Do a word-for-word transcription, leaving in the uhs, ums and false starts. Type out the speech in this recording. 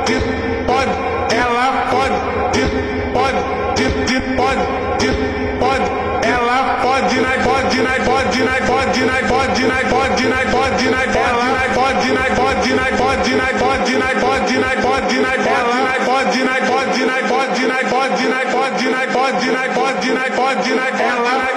pode, ela pode, pode, pode, pode, ela pode, nai pode, nai pode, nai pode, nai pode, nai pode, nai pode, nai ela nai pode, nai pode, nai pode, nai pode, nai pode, nai pode, nai ela nai pode, nai pode, nai pode, nai pode, nai pode, nai pode, nai pode, nai pode, nai ela